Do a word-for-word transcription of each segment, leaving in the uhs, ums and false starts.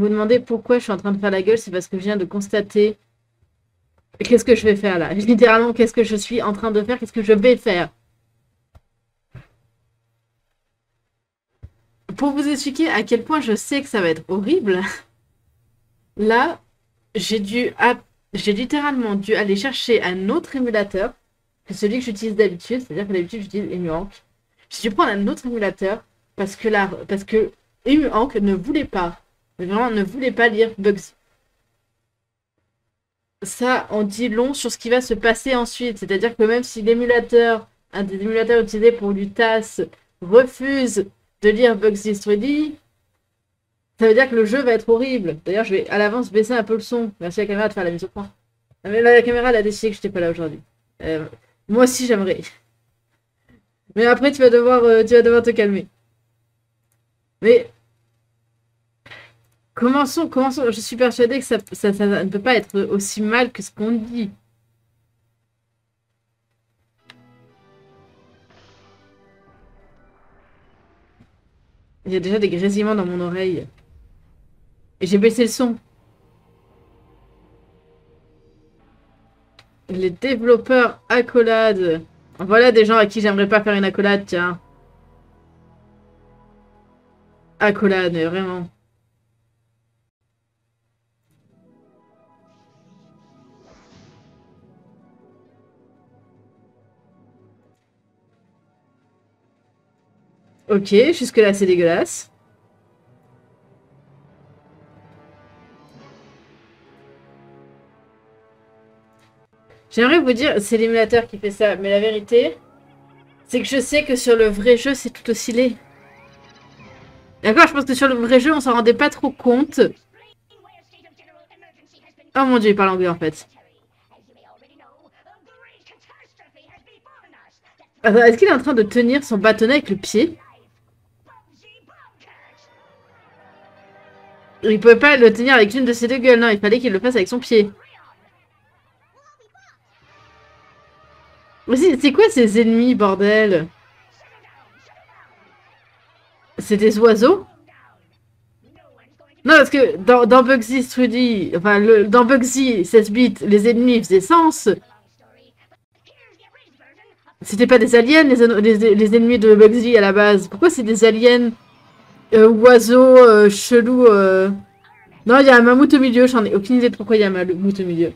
vous demandez pourquoi je suis en train de faire la gueule, c'est parce que je viens de constater qu'est-ce que je vais faire là. Littéralement, qu'est-ce que je suis en train de faire, qu'est-ce que je vais faire. Pour vous expliquer à quel point je sais que ça va être horrible, là, j'ai dû, j'ai littéralement dû aller chercher un autre émulateur que celui que j'utilise d'habitude, c'est-à-dire que d'habitude j'utilise EmuHank. J'ai dû prendre un autre émulateur parce que là, parce que EmuHank ne voulait pas, vraiment ne voulait pas lire Bugsy. Ça en dit long sur ce qui va se passer ensuite, c'est-à-dire que même si l'émulateur, un des émulateurs utilisés pour l'U T A S, refuse de lire Bugsy trois D, ça veut dire que le jeu va être horrible. D'ailleurs, je vais à l'avance baisser un peu le son. Merci à la caméra de faire la mise au point. Mais là, la caméra, elle a décidé que je n'étais pas là aujourd'hui. Euh, moi aussi, j'aimerais. Mais après, tu vas devoir, euh, tu vas devoir te calmer. Mais commençons, commençons. Je suis persuadée que ça, ça, ça ne peut pas être aussi mal que ce qu'on dit. Il y a déjà des grésillements dans mon oreille. Et j'ai baissé le son. Les développeurs accolades. Voilà des gens à qui j'aimerais pas faire une accolade, tiens. Accolade, mais vraiment. Ok, jusque-là c'est dégueulasse. J'aimerais vous dire, c'est l'émulateur qui fait ça, mais la vérité, c'est que je sais que sur le vrai jeu, c'est tout aussi laid. D'accord, je pense que sur le vrai jeu, on s'en rendait pas trop compte. Oh mon dieu, il parle anglais en fait. Attends, est-ce qu'il est en train de tenir son bâtonnet avec le pied? Il pouvait pas le tenir avec une de ses deux gueules, non, il fallait qu'il le fasse avec son pied. C'est quoi ces ennemis, bordel? C'est des oiseaux? Non, parce que dans, dans Bugsy trois D, enfin, le, dans Bugsy seize bits, les ennemis faisaient sens. C'était pas des aliens, les, les, les ennemis de Bugsy à la base. Pourquoi c'est des aliens euh, oiseaux euh, chelous euh... Non, il y a un mammouth au milieu, j'en ai aucune idée de pourquoi il y a un mammouth au milieu.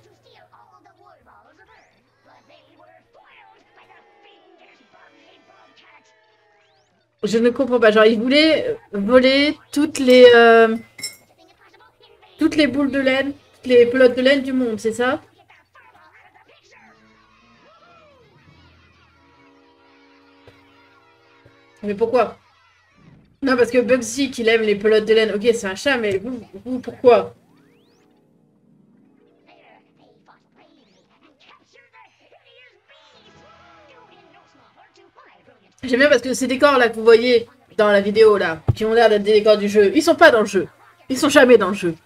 Je ne comprends pas. Genre, ils voulaient voler toutes les... Euh... toutes les boules de laine, toutes les pelotes de laine du monde, c'est ça? Mais pourquoi? Non, parce que Bugsy, qu'il aime les pelotes de laine, ok, c'est un chat, mais vous, vous pourquoi? J'aime bien parce que ces décors là que vous voyez dans la vidéo là, qui ont l'air d'être des décors du jeu, ils sont pas dans le jeu. Ils sont jamais dans le jeu.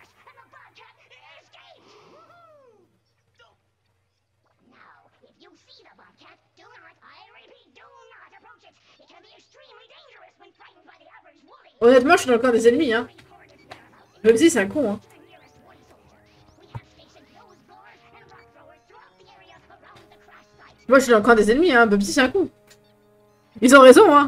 Honnêtement, je suis dans le camp des ennemis, hein. Bugsy, c'est un con, hein. Moi, je suis dans le camp des ennemis, hein. Bugsy, c'est un con. Ils ont raison, hein.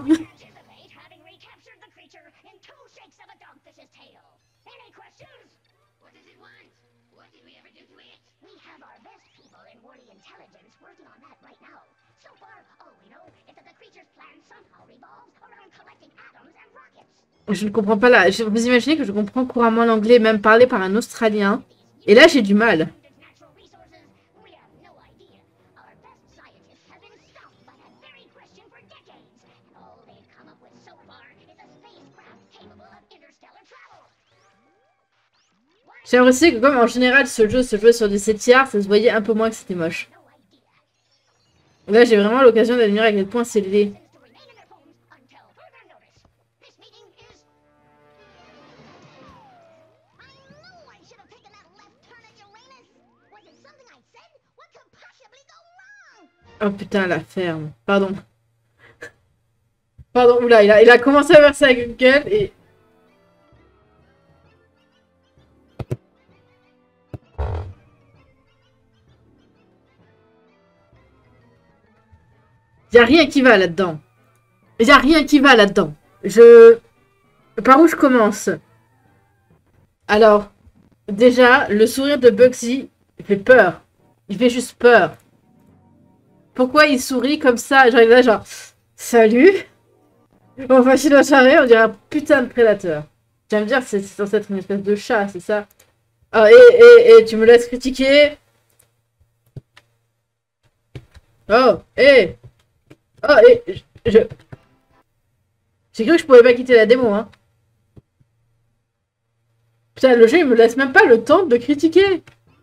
Je ne comprends pas là. Vous imaginez que je comprends couramment l'anglais, même parlé par un Australien. Et là, j'ai du mal. J'ai l'impression que comme en général ce jeu se jouait sur du sept tiers, ça se voyait un peu moins que c'était moche. Là, j'ai vraiment l'occasion d'admirer à quel point c'est laid. Oh putain, la ferme. Pardon. Pardon, oula, il a, il a commencé à verser à Google et... Y a rien qui va là-dedans. Y a rien qui va là-dedans. Je... Par où je commence? Alors, déjà, le sourire de Bugsy fait peur. Il fait juste peur. Pourquoi il sourit comme ça? J'arrive là genre... Salut. On va chez notre charret, on dirait un putain de prédateur. Tu vas me dire, c'est censé être une espèce de chat, c'est ça? Ah, et, et, et, tu me laisses critiquer? Oh, et... Oh, et... Je... J'ai cru que je pouvais pas quitter la démo, hein. Putain, le jeu, il me laisse même pas le temps de critiquer.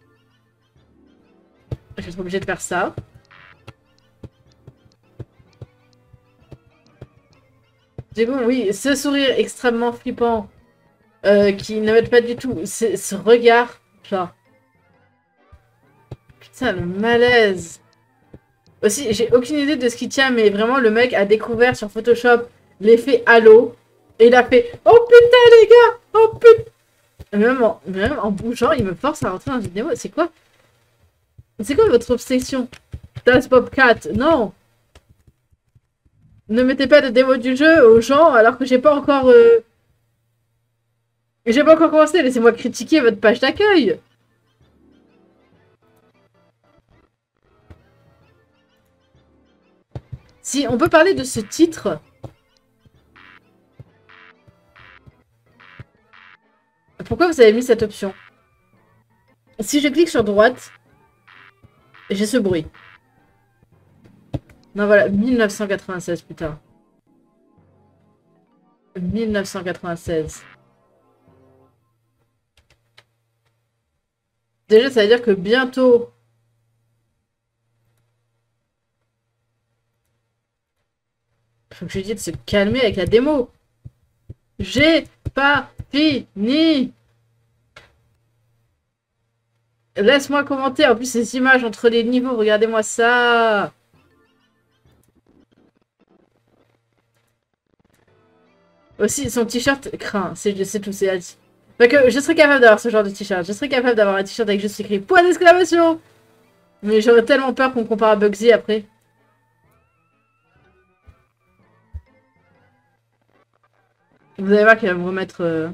Je vais être obligé de faire ça. C'est bon, oui, ce sourire extrêmement flippant euh, qui ne m'aide pas du tout. Ce regard, genre... Putain, le malaise. Aussi, j'ai aucune idée de ce qui tient, mais vraiment, le mec a découvert sur Photoshop l'effet halo. Et il a fait « Oh putain, les gars! Oh putain !» Même en, même en bougeant, il me force à rentrer dans une vidéo. C'est quoi? C'est quoi votre obsession? Das Bobcat, non! Ne mettez pas de démo du jeu aux gens alors que j'ai pas encore... Euh... J'ai pas encore commencé, laissez-moi critiquer votre page d'accueil. Si, on peut parler de ce titre. Pourquoi vous avez mis cette option? Si je clique sur droite, j'ai ce bruit. Non, voilà, mille neuf cent quatre-vingt-seize, putain. mille neuf cent quatre-vingt-seize. Déjà, ça veut dire que bientôt... Faut que je lui dise de se calmer avec la démo. J'ai pas fini. Laisse-moi commenter. En plus, ces images entre les niveaux, regardez-moi ça. Aussi, son t-shirt craint. C'est tout, c'est... Fait que je serais capable d'avoir ce genre de t-shirt. Je serais capable d'avoir un t-shirt avec juste écrit point d'exclamation. Mais j'aurais tellement peur qu'on compare à Bugsy après. Vous allez voir qu'il va me remettre... Euh...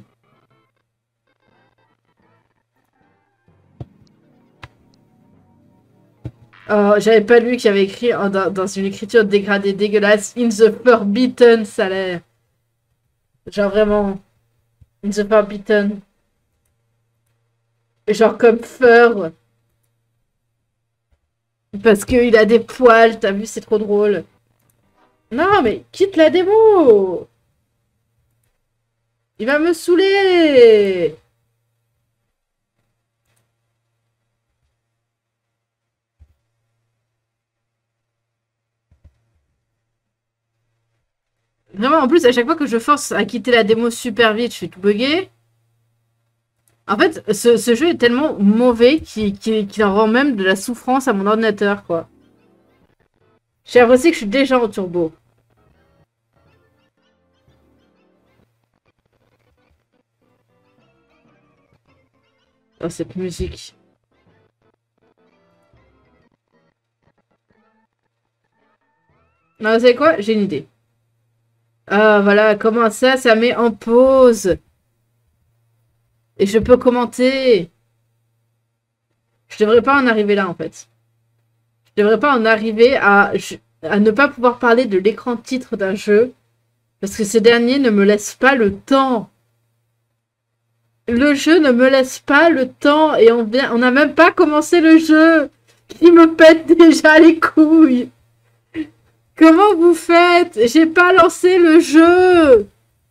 Oh, j'avais pas lu qu'il y avait écrit oh, dans, dans une écriture dégradée dégueulasse In the Forbidden Salaire. Genre vraiment... In the Forbidden. Genre comme fur. Parce qu'il a des poils, t'as vu, c'est trop drôle. Non, mais quitte la démo. Il va me saouler. Vraiment, en plus, à chaque fois que je force à quitter la démo super vite, je suis tout bugué. En fait, ce, ce jeu est tellement mauvais qu'il qu'il, qu'il en rend même de la souffrance à mon ordinateur, quoi. J'ai l'impression que je suis déjà en turbo. Oh, cette musique. Non, vous savez quoi? J'ai une idée. Ah, voilà, comment ça, ça met en pause. Et je peux commenter. Je devrais pas en arriver là, en fait. Je devrais pas en arriver à, à ne pas pouvoir parler de l'écran titre d'un jeu. Parce que ce dernier ne me laisse pas le temps. Le jeu ne me laisse pas le temps. Et on vient, on n'a même pas commencé le jeu. Qui me pète déjà les couilles. Comment vous faites? J'ai pas lancé le jeu.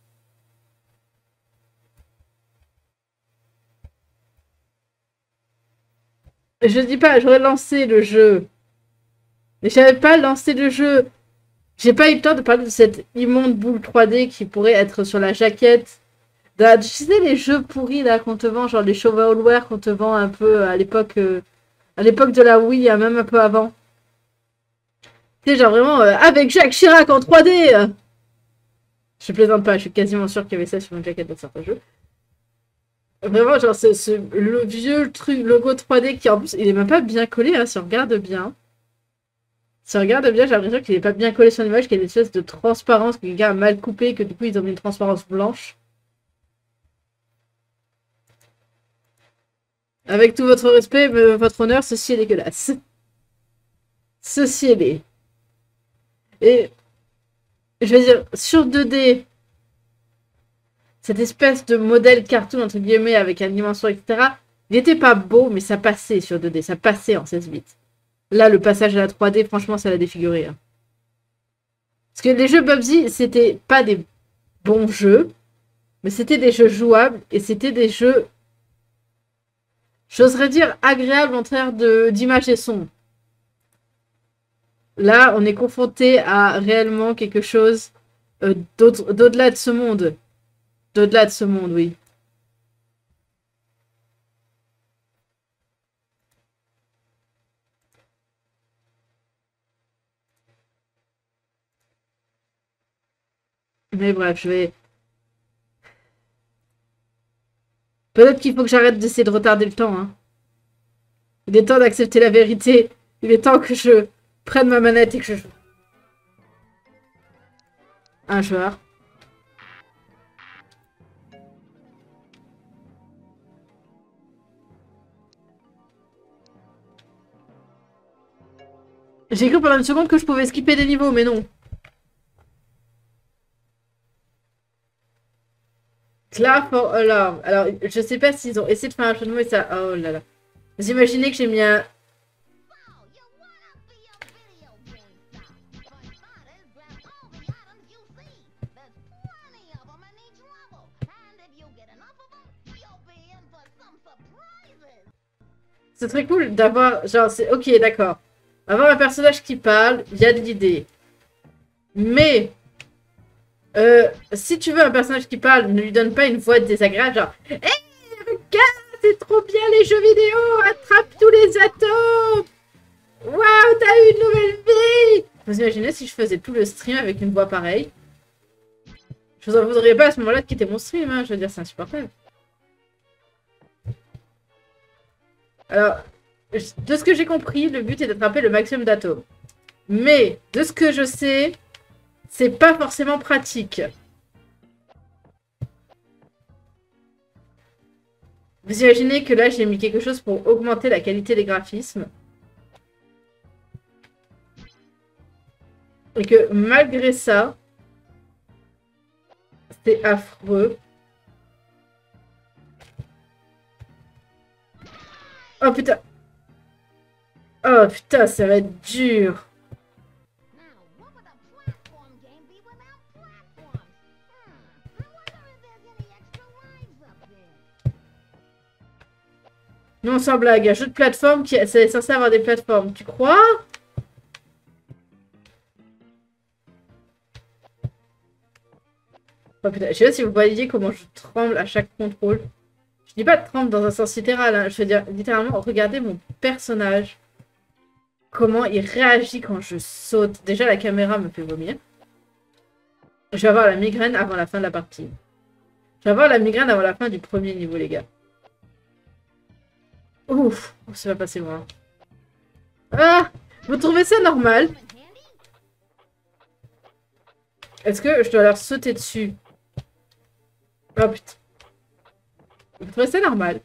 Je dis pas, j'aurais lancé le jeu. Mais j'avais pas lancé le jeu. J'ai pas eu le temps de parler de cette immonde boule trois D qui pourrait être sur la jaquette. De, tu sais, les jeux pourris là qu'on te vend, genre les shovelware qu'on te vend un peu à l'époque euh, à l'époque de la Wii, même un peu avant. Tu sais, genre vraiment, euh, avec Jacques Chirac en trois D euh. Je plaisante pas, je suis quasiment sûr qu'il y avait ça sur une jaquette dans certains jeux. Vraiment, genre, ce, ce, le vieux truc logo trois D qui en plus, il est même pas bien collé, hein, si on regarde bien. Si on regarde bien, j'ai l'impression qu'il n'est pas bien collé sur l'image, qu'il y a une espèce de transparence que quelqu'un a mal coupé, que du coup ils ont mis une transparence blanche. Avec tout votre respect, euh, votre honneur, ceci est dégueulasse. Ceci est laid. Et je veux dire, sur deux D, cette espèce de modèle cartoon, entre guillemets, avec une dimension, et cetera, il n'était pas beau, mais ça passait sur deux D, ça passait en seize bits. Là, le passage à la trois D, franchement, ça l'a défiguré. Hein. Parce que les jeux Bubsy, c'était pas des bons jeux, mais c'était des jeux jouables, et c'était des jeux, j'oserais dire, agréables en termes d'image et son. Là, on est confronté à réellement quelque chose euh, d'au-delà de ce monde. D'au-delà de ce monde, oui. Mais bref, je vais... Peut-être qu'il faut que j'arrête d'essayer de retarder le temps. Hein. Il est temps d'accepter la vérité. Il est temps que je prenne ma manette et que je joue. Un joueur. J'ai cru pendant une seconde que je pouvais skipper des niveaux, mais non. Clap for alarm. Alors, je sais pas s'ils ont essayé de faire un jeu de mots et ça... Oh là là. Vous imaginez que j'ai mis un... C'est très cool d'avoir... Genre, c'est... Ok, d'accord. Avoir un personnage qui parle, il y a de l'idée. Mais... Euh, si tu veux un personnage qui parle, ne lui donne pas une voix désagréable, genre... Hé, hey, regarde, c'est trop bien les jeux vidéo, attrape tous les atomes. Waouh, t'as eu une nouvelle vie. Vous imaginez si je faisais tout le stream avec une voix pareille? Je vous en voudrais pas à ce moment-là de quitter mon stream, hein, je veux dire, c'est insupportable. Alors, de ce que j'ai compris, le but est d'attraper le maximum d'atomes. Mais, de ce que je sais... C'est pas forcément pratique. Vous imaginez que là, j'ai mis quelque chose pour augmenter la qualité des graphismes. Et que malgré ça, c'est affreux. Oh putain. Oh putain, ça va être dur. Non, sans blague, un jeu de plateforme qui c'est censé avoir des plateformes, tu crois? Oh putain, je sais pas si vous voyez comment je tremble à chaque contrôle. Je dis pas de tremble dans un sens littéral, hein. Je veux dire littéralement, regardez mon personnage. Comment il réagit quand je saute. Déjà, la caméra me fait vomir. Je vais avoir la migraine avant la fin de la partie. Je vais avoir la migraine avant la fin du premier niveau, les gars. Ouf, ça va passer loin. Ah, vous trouvez ça normal? Est-ce que je dois leur sauter dessus? Oh putain. Vous trouvez ça normal?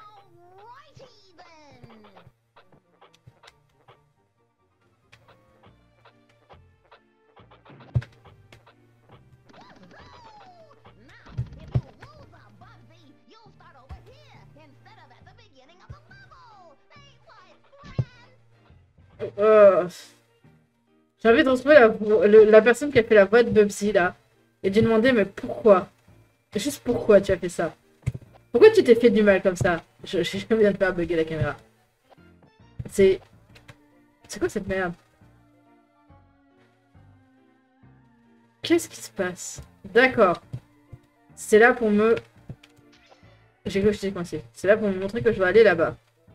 Euh... J'ai envie de retrouver la, le, la personne qui a fait la voix de Bubsy là. Et de lui demander mais pourquoi? Juste pourquoi tu as fait ça? Pourquoi tu t'es fait du mal comme ça? Je, je, je viens de faire bugger la caméra. C'est... C'est quoi cette merde? Qu'est-ce qui se passe? D'accord. C'est là pour me... J'ai cru que j'étais coincé. C'est là pour me montrer que je dois aller là-bas.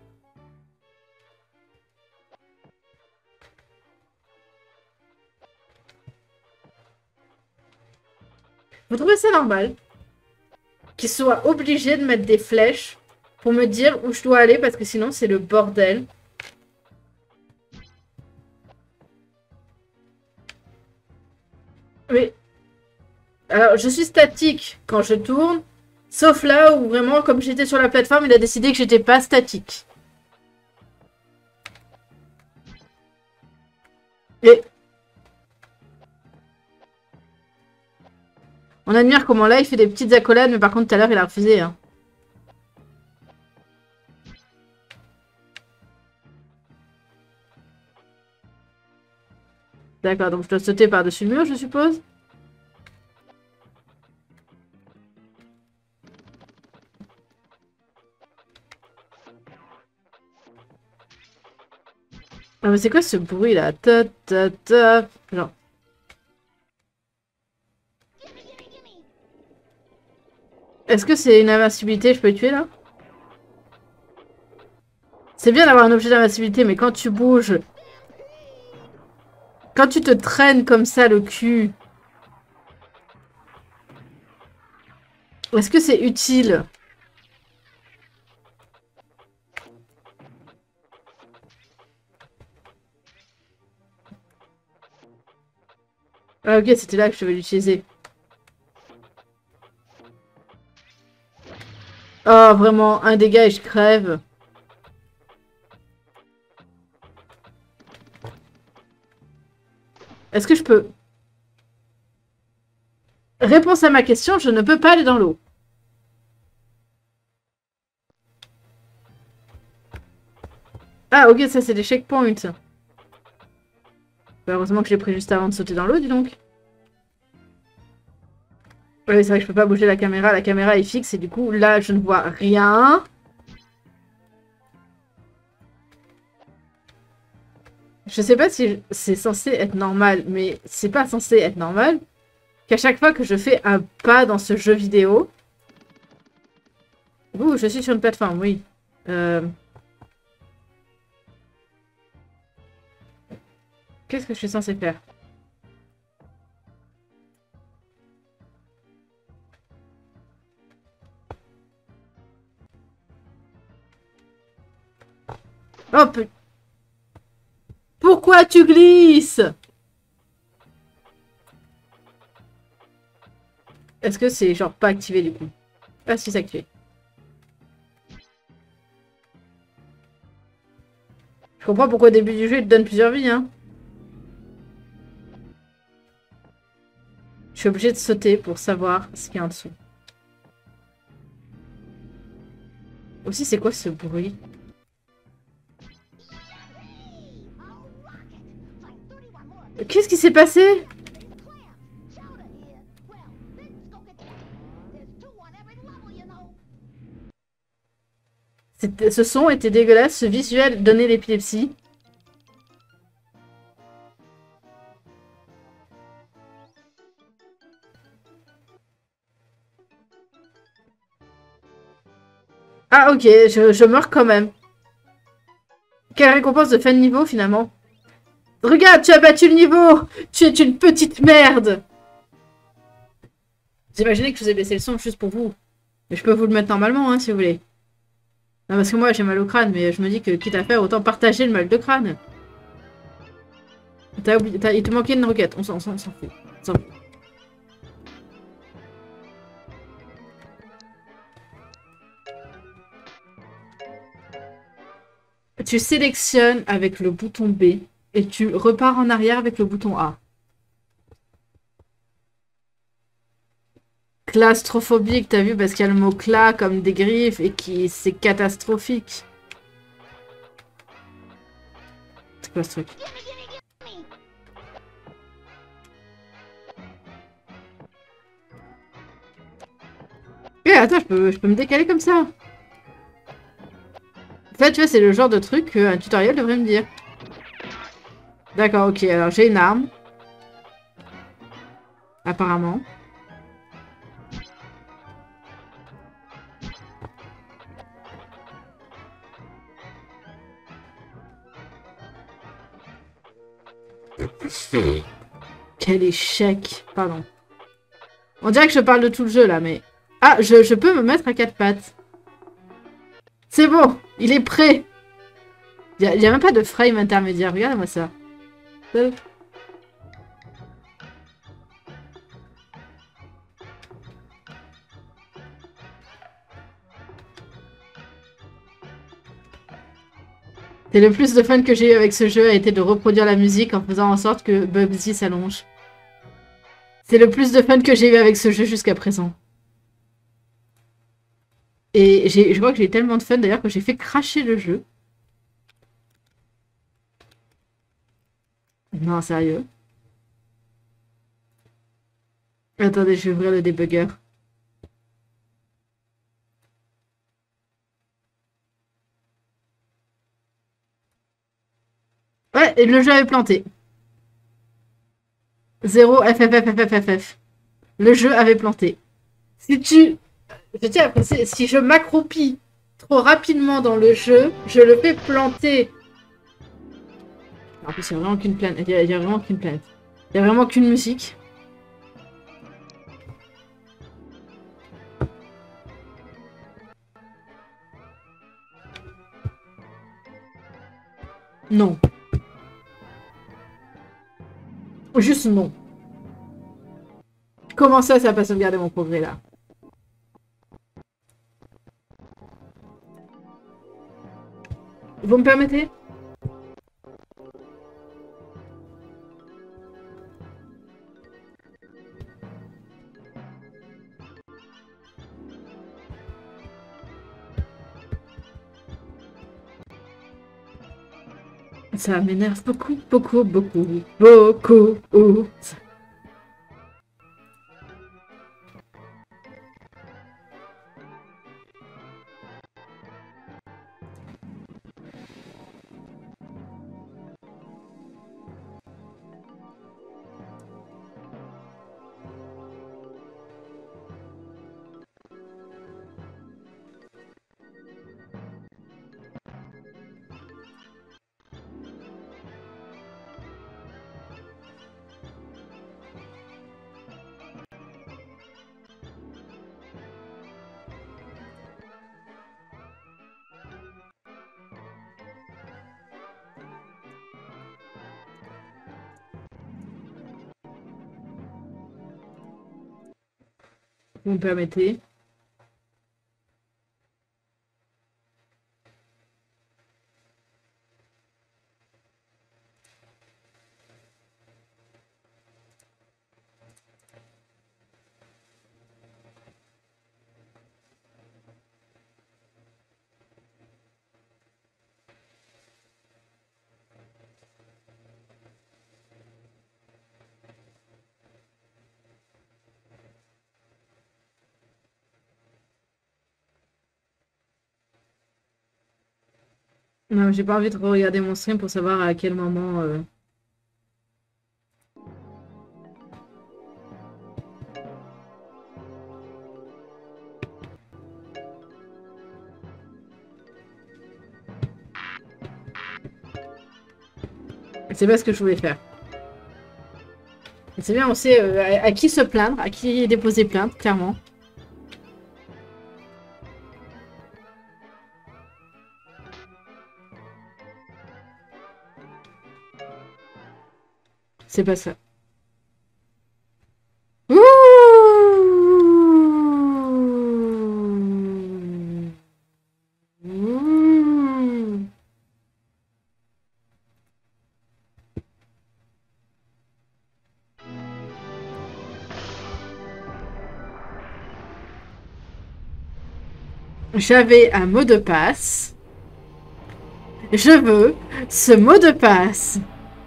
Vous trouvez ça normal qu'ils soient obligés de mettre des flèches pour me dire où je dois aller parce que sinon c'est le bordel? Mais... Alors, je suis statique quand je tourne, sauf là où vraiment, comme j'étais sur la plateforme, il a décidé que j'étais pas statique. Et... On admire comment là, il fait des petites accolades, mais par contre, tout à l'heure, il a refusé. Hein. D'accord, donc je dois sauter par-dessus le mur, je suppose. Ah, mais c'est quoi ce bruit là? Ta ta ta. Genre. Est-ce que c'est une invincibilité? Je peux le tuer là? C'est bien d'avoir un objet d'invincibilité, mais quand tu bouges. Quand tu te traînes comme ça le cul. Est-ce que c'est utile? Ah ok, c'était là que je devais l'utiliser. Oh, vraiment, un dégât et je crève. Est-ce que je peux... Réponse à ma question, je ne peux pas aller dans l'eau. Ah ok, ça c'est des checkpoints. Bah, heureusement que j'ai pris juste avant de sauter dans l'eau, dis donc. Oui, c'est vrai que je peux pas bouger la caméra. La caméra est fixe et du coup, là, je ne vois rien. Je sais pas si c'est censé être normal, mais c'est pas censé être normal qu'à chaque fois que je fais un pas dans ce jeu vidéo... Ouh, je suis sur une plateforme, oui. Euh... Qu'est-ce que je suis censé faire? Oh, peu... Pourquoi tu glisses? Est-ce que c'est genre pas activé du coup? Ah si, c'est activé. Je comprends pourquoi au début du jeu il te donne plusieurs vies, hein. Je suis obligée de sauter pour savoir ce qu'il y a en dessous. Aussi, c'est quoi ce bruit? Qu'est-ce qui s'est passé? Ce son était dégueulasse, ce visuel donnait l'épilepsie. Ah ok, je, je meurs quand même. Quelle récompense de fin de niveau finalement? Regarde, tu as battu le niveau! Tu es une petite merde! Vous imaginez que je vous ai baissé le son juste pour vous. Mais je peux vous le mettre normalement, hein, si vous voulez. Non, parce que moi, j'ai mal au crâne, mais je me dis que, quitte à faire, autant partager le mal de crâne. T'as oublié... Il te manquait une requête. On s'en fout. On s'en fout. Tu sélectionnes avec le bouton B et tu repars en arrière avec le bouton A. Claustrophobique, t'as vu, parce qu'il y a le mot cla comme des griffes et qui c'est catastrophique. C'est quoi ce truc? Eh, attends, je peux, je peux me décaler comme ça. En fait, tu vois, c'est le genre de truc qu'un tutoriel devrait me dire. D'accord, ok, alors j'ai une arme. Apparemment. Quel échec. Pardon. On dirait que je parle de tout le jeu là, mais... Ah, je, je peux me mettre à quatre pattes. C'est bon, il est prêt. Il n'y a, a même pas de frame intermédiaire. Regarde-moi ça. C'est le plus de fun que j'ai eu avec ce jeu a été de reproduire la musique en faisant en sorte que Bubsy s'allonge. C'est le plus de fun que j'ai eu avec ce jeu jusqu'à présent. Et je crois que j'ai eu tellement de fun d'ailleurs que j'ai fait cracher le jeu. Non, sérieux. Attendez, je vais ouvrir le débugger. Ouais, et le jeu avait planté. zéro F F F F F F F. Le jeu avait planté. Si tu... Je tiens à préciser, si je m'accroupis trop rapidement dans le jeu, je le fais planter. En plus, il n'y a vraiment qu'une planète. Il y, a vraiment qu'une planète. Il n'y a vraiment qu'une musique. Non. Juste non. Comment ça, ça va pas sauvegarder mon progrès là? Vous me permettez? Ça m'énerve beaucoup, beaucoup, beaucoup, beaucoup. Vous me permettez? Non, j'ai pas envie de regarder mon stream pour savoir à quel moment... Euh... C'est pas ce que je voulais faire. C'est bien, on sait euh, à, à qui se plaindre, à qui déposer plainte, clairement. C'est pas ça. Ouh. Ouh. J'avais un mot de passe. Je veux ce mot de passe.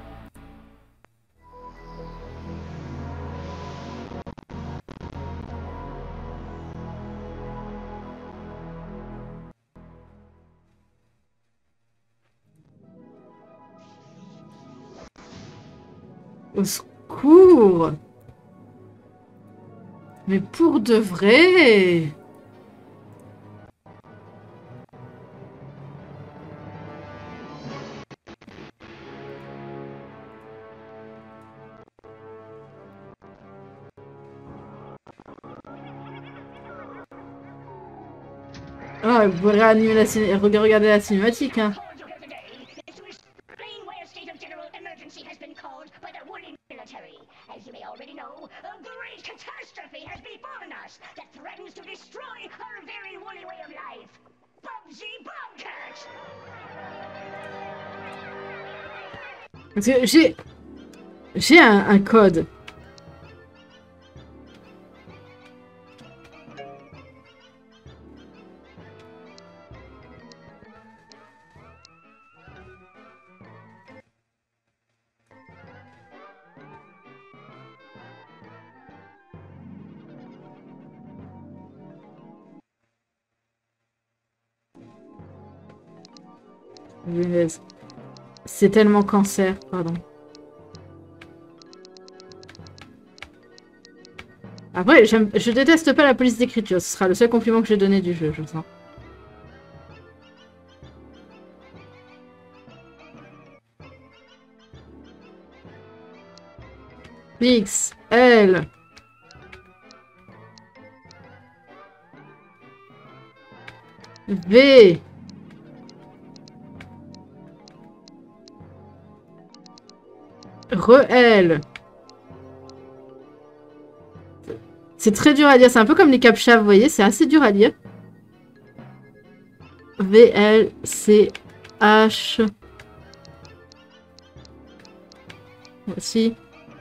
Au secours. Mais pour de vrai. Ah, vous pouvez réanimer la ciné... Regardez la cinématique, hein. Parce que j'ai... J'ai un, un code. C'est tellement cancer, pardon. Après, je déteste pas la police d'écriture. Ce sera le seul compliment que je vais donner du jeu, je sens. X, L. V. Re-L. C'est très dur à dire. C'est un peu comme les captcha, vous voyez. C'est assez dur à dire. V, L, C, H. Voici.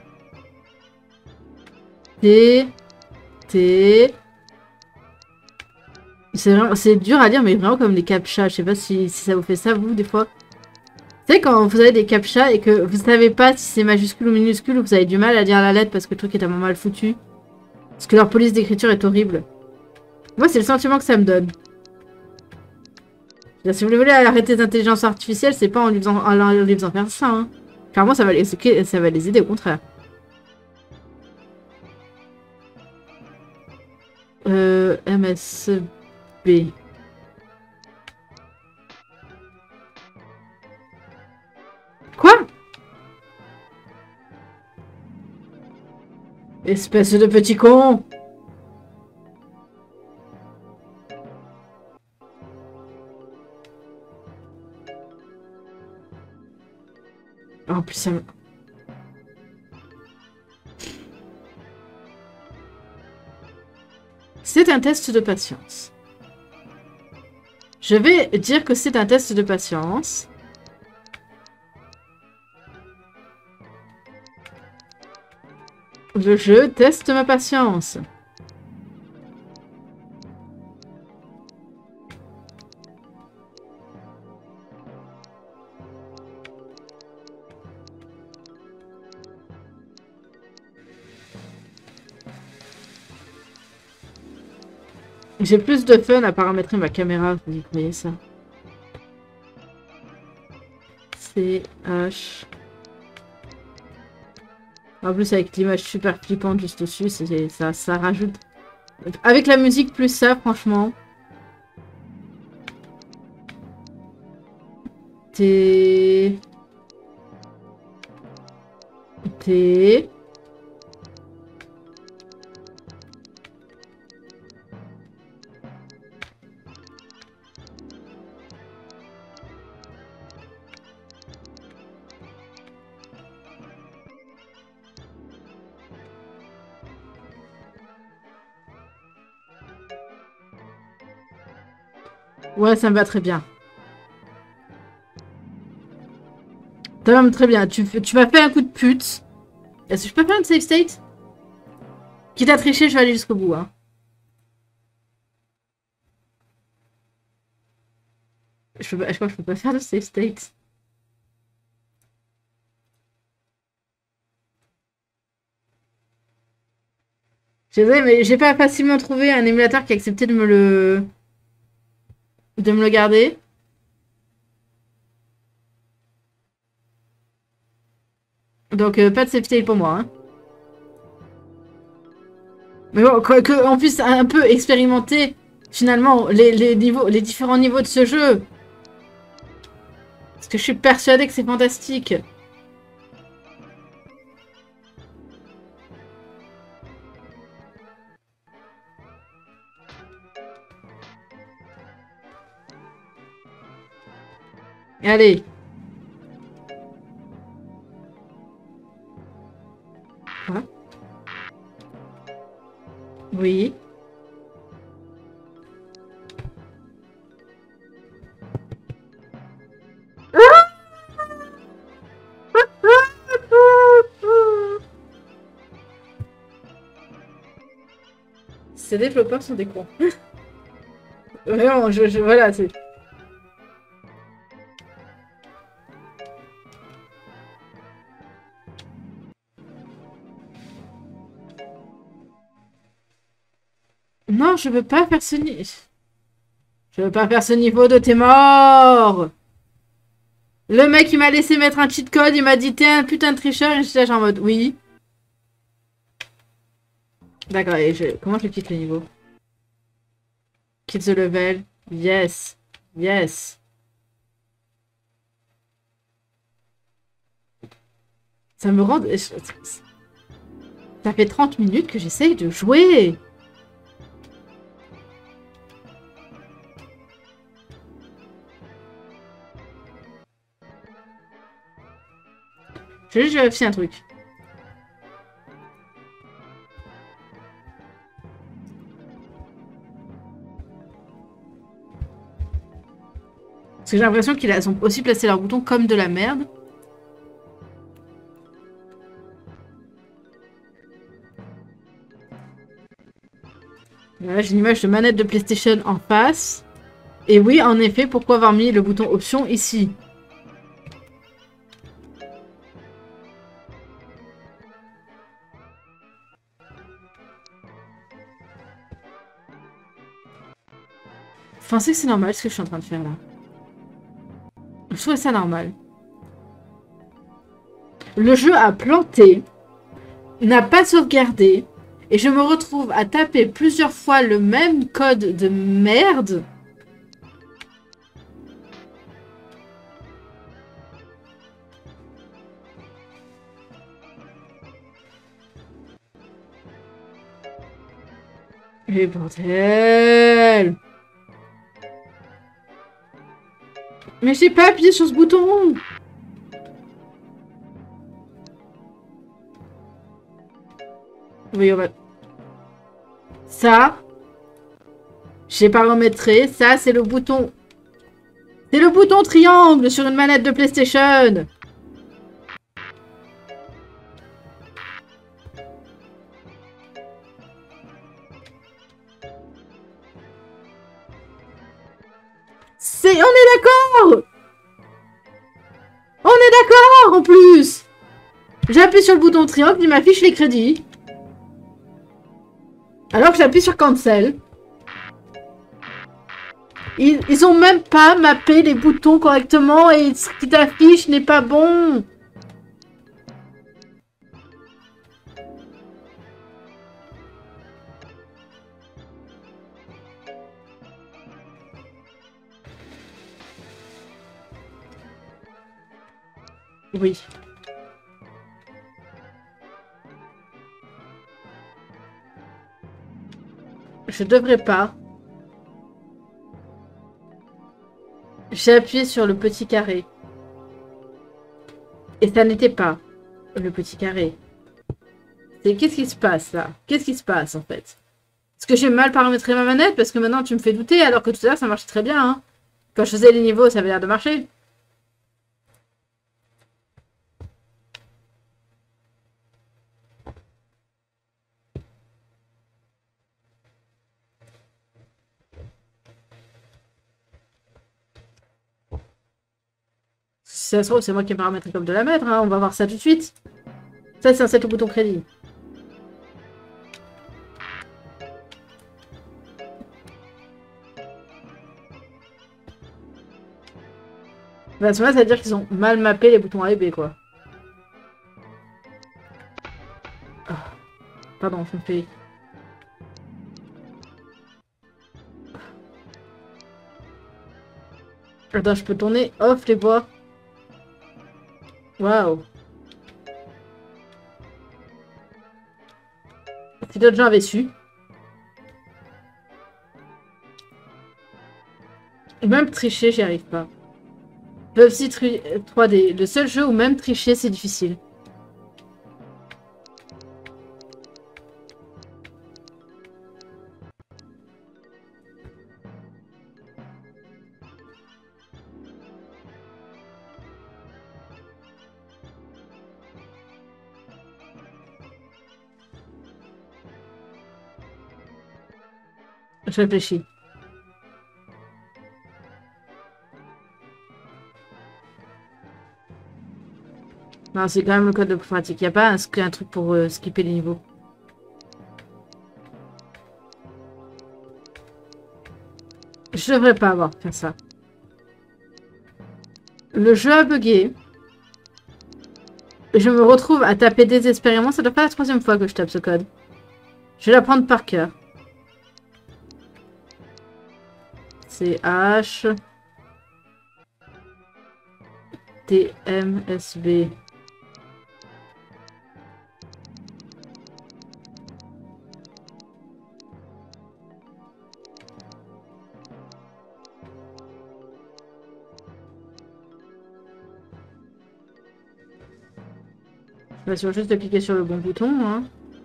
T. T. C'est dur à dire, mais vraiment comme les captcha. Je sais pas si, si ça vous fait ça, vous, des fois. Vous savez, quand vous avez des captcha et que vous savez pas si c'est majuscule ou minuscule, ou vous avez du mal à lire la lettre parce que le truc est tellement mal foutu. Parce que leur police d'écriture est horrible. Moi, c'est le sentiment que ça me donne. Si vous voulez arrêter les intelligences artificielles, c'est pas en lui faisant, en lui faisant faire ça. Hein. Clairement, ça va, les, ça va les aider, au contraire. Euh, M S B. Quoi? Espèce de petit con! En plus, ça me... C'est un test de patience. Je vais dire que c'est un test de patience. Le jeu teste ma patience. J'ai plus de fun à paramétrer ma caméra, vous voyez ça. C, H... En plus, avec l'image super flippante juste dessus, ça, ça rajoute... Avec la musique plus ça, franchement. T... T... Ouais, ça me va très bien. Ça va très bien. Tu, tu m'as fait un coup de pute. Est-ce que je peux faire une save state? Quitte à tricher, je vais aller jusqu'au bout. Hein. Je, peux, je crois que je peux pas faire de save state. Désolé, mais j'ai pas facilement trouvé un émulateur qui acceptait de me le... de me le garder. Donc, euh, pas de save state pour moi. Hein. Mais bon, que, que, on puisse un peu expérimenter, finalement, les, les, niveaux, les différents niveaux de ce jeu. Parce que je suis persuadée que c'est fantastique. Allez. Quoi? Oui. Ces développeurs sont des cons. Vraiment, je, je voilà, c'est... Non, je veux pas faire ce niveau. Je veux pas faire ce niveau de t'es mort. Le mec, il m'a laissé mettre un cheat code, il m'a dit t'es un putain de tricheur, et j'étais en mode oui. D'accord, et je... comment je quitte le niveau? Quitte the level. Yes. Yes. Ça me rend... Ça fait trente minutes que j'essaye de jouer. Je vais juste vérifier un truc. Parce que j'ai l'impression qu'ils ont aussi placé leurs boutons comme de la merde. Voilà, j'ai une image de manette de PlayStation en face. Et oui, en effet, pourquoi avoir mis le bouton option ici? Vous pensez que c'est normal ce que je suis en train de faire là? Je trouvais ça normal. Le jeu a planté, n'a pas sauvegardé, et je me retrouve à taper plusieurs fois le même code de merde. Et bordel! Mais j'ai pas appuyé sur ce bouton! Oui, on va... Ça, j'ai paramétré. Ça, c'est le bouton... C'est le bouton triangle sur une manette de PlayStation! C'est... On est d'accord! On est d'accord, en plus! J'appuie sur le bouton triangle, il m'affiche les crédits. Alors que j'appuie sur cancel. Ils, ils ont même pas mappé les boutons correctement et ce qui t'affiche n'est pas bon. Oui. Je devrais pas. J'ai appuyé sur le petit carré. Et ça n'était pas le petit carré. C'est qu'est-ce qui se passe là? Qu'est-ce qui se passe en fait? Est-ce que j'ai mal paramétré ma manette? Parce que maintenant tu me fais douter alors que tout à l'heure ça marchait très bien. Hein. Quand je faisais les niveaux, ça avait l'air de marcher. Si ça se trouve, c'est moi qui ai paramétré comme de la mettre. Hein. On va voir ça tout de suite. Ça, c'est un set au bouton crédit. Bah, ça veut dire qu'ils ont mal mappé les boutons A et B, quoi. Oh. Pardon, je me fais... Attends, je peux tourner off les voix. Waouh. Si d'autres gens avaient su. Et même tricher, j'y arrive pas. Peuvent aussi trois D. Le seul jeu où même tricher, c'est difficile. Je réfléchis. Non, c'est quand même le code le plus pratique. Il n'y a pas un, un truc pour euh, skipper les niveaux. Je devrais pas avoir fait ça. Le jeu a bugué. Je me retrouve à taper désespérément. Ça doit pas être la troisième fois que je tape ce code. Je vais l'apprendre par cœur. C H T M S B. Je vais sur juste de cliquer sur le bon bouton. Hein.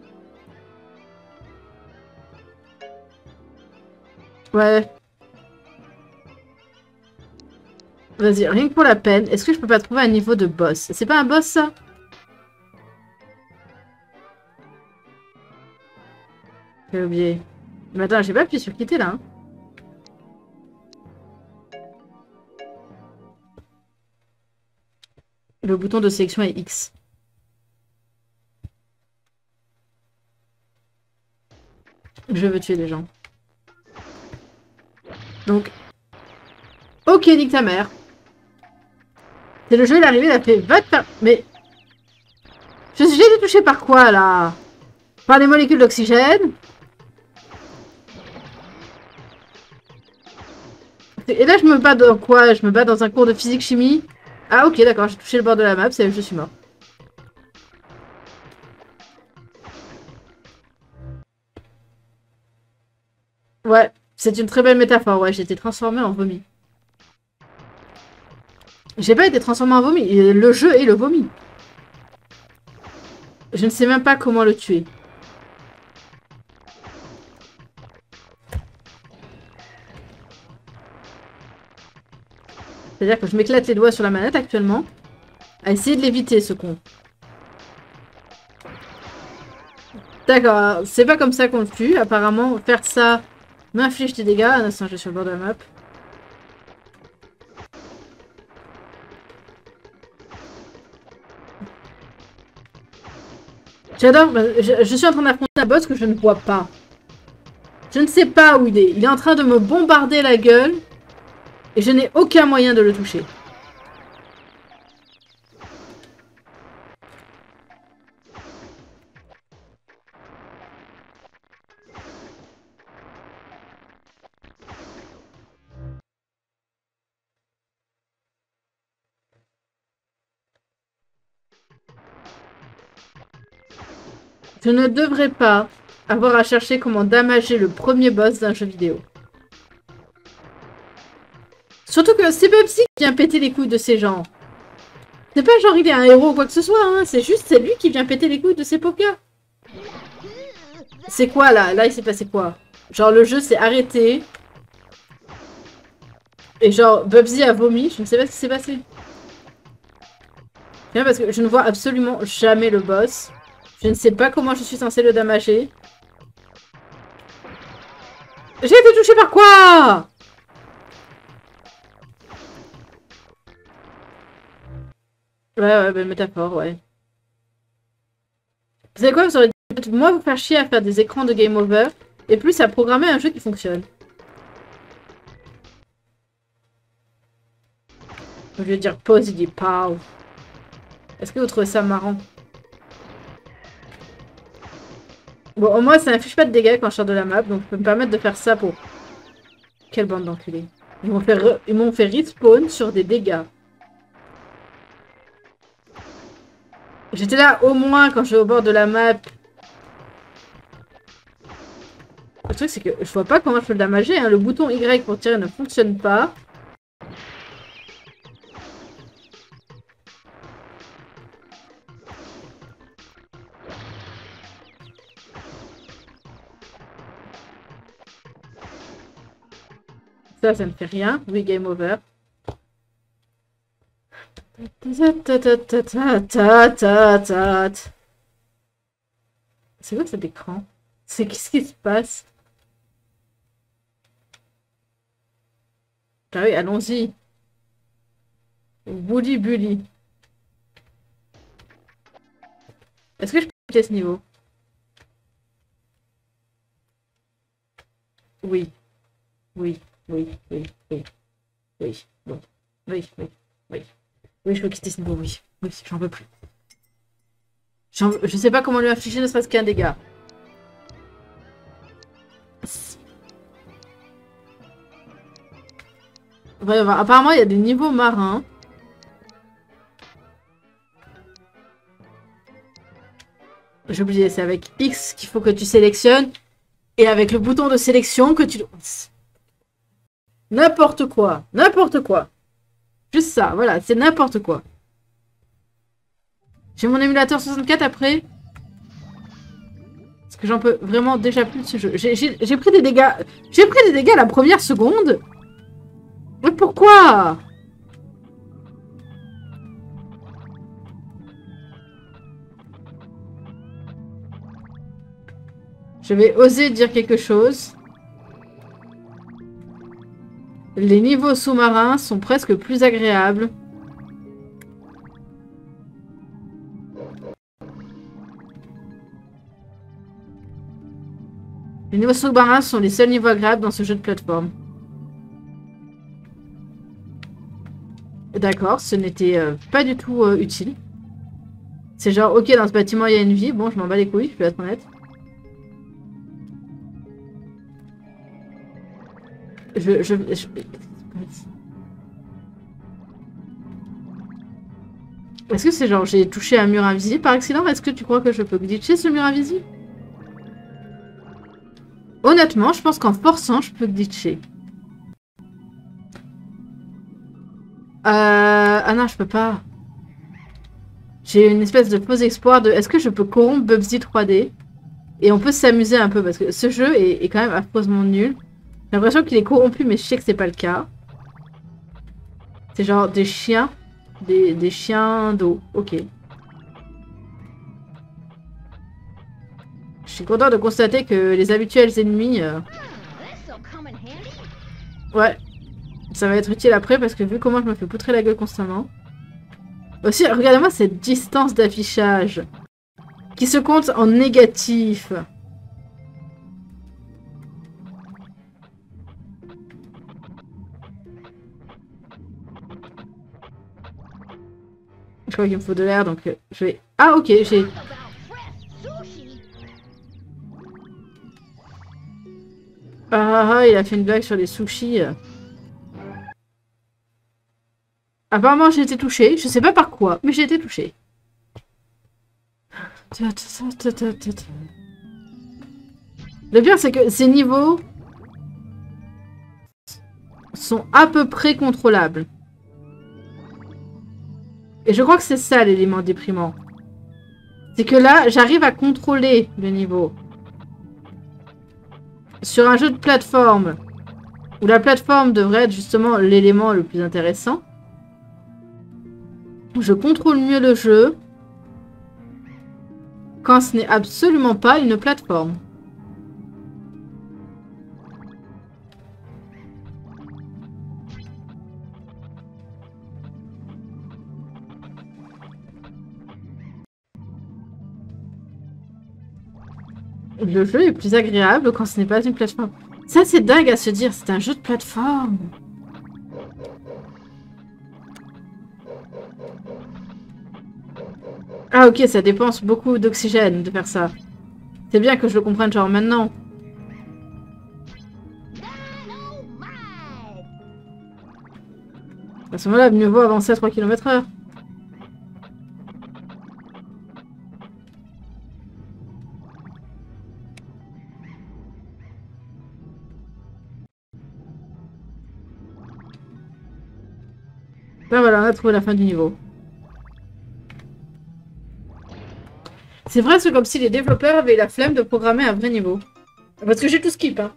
Ouais. Vas-y, rien que pour la peine. Est-ce que je peux pas trouver un niveau de boss? C'est pas un boss, ça? J'ai oublié. Mais attends, j'ai pas appuyé sur quitter, là. Hein. Le bouton de sélection est X. Je veux tuer des gens. Donc... Ok, nique ta mère. C'est le jeu, il est arrivé, il a fait... Va te faire... Mais... Je suis été touché par quoi, là? Par les molécules d'oxygène? Et là, je me bats dans quoi? Je me bats dans un cours de physique-chimie? Ah, ok, d'accord, j'ai touché le bord de la map, c'est je suis mort. Ouais, c'est une très belle métaphore, ouais, j'ai été transformée en vomi. J'ai pas été transformée en vomi, le jeu est le vomi. Je ne sais même pas comment le tuer. C'est-à-dire que je m'éclate les doigts sur la manette actuellement, à essayer de l'éviter, ce con. D'accord, c'est pas comme ça qu'on le tue. Apparemment, faire ça m'inflige des dégâts. Un instant, je suis sur le bord de la map. J'adore, je, je suis en train d'affronter un boss que je ne vois pas. Je ne sais pas où il est. Il est en train de me bombarder la gueule. Et je n'ai aucun moyen de le toucher. Je ne devrais pas avoir à chercher comment damager le premier boss d'un jeu vidéo. Surtout que c'est Bubsy qui vient péter les couilles de ces gens. C'est pas genre il est un héros ou quoi que ce soit, hein. C'est juste c'est lui qui vient péter les couilles de ces pauvres gars. C'est quoi là? Là il s'est passé quoi? Genre le jeu s'est arrêté. Et genre Bubsy a vomi, je ne sais pas ce qui s'est passé. Bien parce que je ne vois absolument jamais le boss. Je ne sais pas comment je suis censée le damager. J'ai été touchée par quoi? Ouais, ouais, belle métaphore, ouais. Vous savez quoi, vous aurez dit, moi vous faire chier à faire des écrans de game over, et plus à programmer un jeu qui fonctionne. Au lieu de dire pause, il dit pow. Est-ce que vous trouvez ça marrant? Bon, au moins ça n'affiche pas de dégâts quand je sors de la map, donc je peux me permettre de faire ça pour... Quelle bande d'enculés. Ils m'ont fait, re... Ils m'ont fait respawn sur des dégâts. J'étais là au moins quand je suis au bord de la map. Le truc c'est que je vois pas comment je peux le damager. Hein. Le bouton Y pour tirer ne fonctionne pas. Ça, ça ne fait rien. Oui, game over. C'est quoi cet écran? C'est qu'est-ce qui se passe? Ah oui, allons-y. Bully Bully. Est-ce que je peux quitter ce niveau? Oui. Oui. Oui. Oui. Oui. Oui. Bon. Oui. Oui. Oui. Oui, je peux quitter ce niveau, oui. Oui, j'en peux plus. J'en- Je sais pas comment lui infliger ne serait-ce qu'un dégât. Ouais, ouais, apparemment, il y a des niveaux marins. J'ai oublié, c'est avec X qu'il faut que tu sélectionnes. Et avec le bouton de sélection que tu... N'importe quoi. N'importe quoi. Juste ça, voilà, c'est n'importe quoi. J'ai mon émulateur soixante-quatre après. Parce que j'en peux vraiment déjà plus de ce jeu. J'ai pris des dégâts. J'ai pris des dégâts la première seconde. Mais pourquoi? Je vais oser dire quelque chose. Les niveaux sous-marins sont presque plus agréables. Les niveaux sous-marins sont les seuls niveaux agréables dans ce jeu de plateforme. D'accord, ce n'était euh, pas du tout euh, utile. C'est genre, ok, dans ce bâtiment, il y a une vie. Bon, je m'en bats les couilles, je vais être honnête. Je... je, je... Est-ce que c'est genre, j'ai touché un mur invisible par accident? Est-ce que tu crois que je peux glitcher ce mur invisible? Honnêtement, je pense qu'en forçant, je peux glitcher. Euh... Ah non, je peux pas. J'ai une espèce de faux espoir de... Est-ce que je peux corrompre Bubsy trois D? Et on peut s'amuser un peu, parce que ce jeu est, est quand même affreusement nul. J'ai l'impression qu'il est corrompu, mais je sais que c'est pas le cas. C'est genre des chiens. Des, des chiens d'eau. Ok. Je suis content de constater que les habituels ennemis... euh, Ouais. Ça va être utile après, parce que vu comment je me fais poutrer la gueule constamment... Aussi, regardez-moi cette distance d'affichage. Qui se compte en négatif. Je crois qu'il me faut de l'air, donc euh, je vais... Ah, ok, j'ai... Ah, ah, il a fait une blague sur les sushis. Apparemment, j'ai été touchée. Je sais pas par quoi, mais j'ai été touchée. Le pire, c'est que ces niveaux sont à peu près contrôlables. Et je crois que c'est ça l'élément déprimant. C'est que là, j'arrive à contrôler le niveau. Sur un jeu de plateforme, où la plateforme devrait être justement l'élément le plus intéressant, je contrôle mieux le jeu quand ce n'est absolument pas une plateforme. Le jeu est plus agréable quand ce n'est pas une plateforme. Ça, c'est dingue à se dire, c'est un jeu de plateforme. Ah ok, ça dépense beaucoup d'oxygène de faire ça. C'est bien que je le comprenne genre maintenant. À ce moment-là, mieux vaut avancer à trois kilomètres heure. Là voilà, on a trouvé la fin du niveau. C'est vrai, c'est comme si les développeurs avaient la flemme de programmer un vrai niveau. Parce que j'ai tout skip, hein.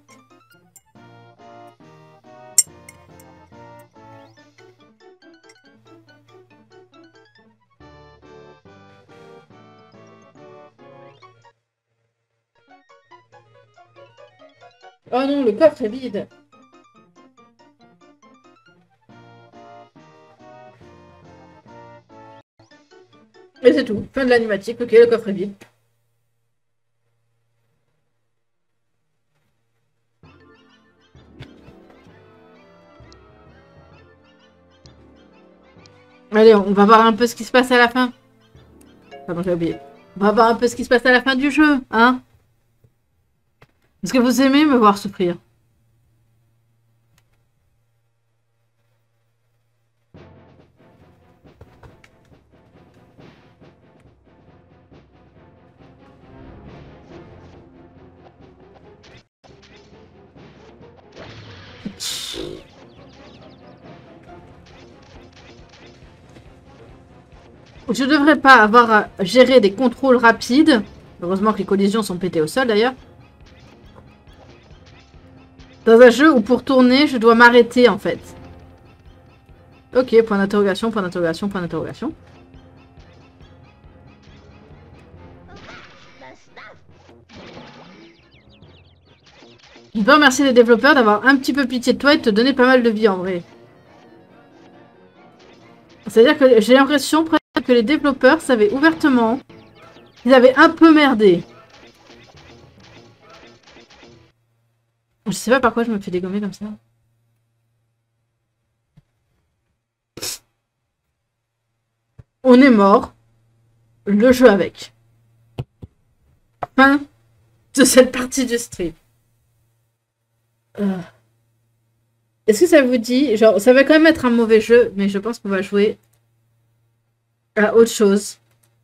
Oh non, le coffre est vide. Et c'est tout. Fin de l'animatique. Ok, le coffre est vide. Allez, on va voir un peu ce qui se passe à la fin. Pardon, j'ai oublié. On va voir un peu ce qui se passe à la fin du jeu, hein. Est-ce que vous aimez me voir souffrir? Je devrais pas avoir à gérer des contrôles rapides. Heureusement que les collisions sont pétées au sol d'ailleurs. Dans un jeu où pour tourner, je dois m'arrêter en fait. Ok, point d'interrogation, point d'interrogation, point d'interrogation. Je peux remercier les développeurs d'avoir un petit peu pitié de toi et de te donner pas mal de vie en vrai. C'est-à-dire que j'ai l'impression que les développeurs savaient ouvertement qu'ils avaient un peu merdé. Je sais pas par quoi je me fais dégommer comme ça. On est mort. Le jeu avec. Fin de cette partie du stream. Euh. Est-ce que ça vous dit... Genre, ça va quand même être un mauvais jeu, mais je pense qu'on va jouer à autre chose.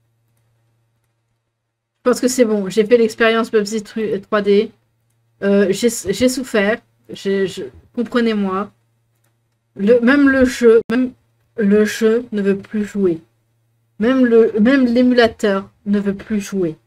Je pense que c'est bon. J'ai fait l'expérience Bubsy trois D. Euh, j'ai souffert. Comprenez-moi. Le, même le jeu, même le jeu ne veut plus jouer. Même le, même l'émulateur ne veut plus jouer.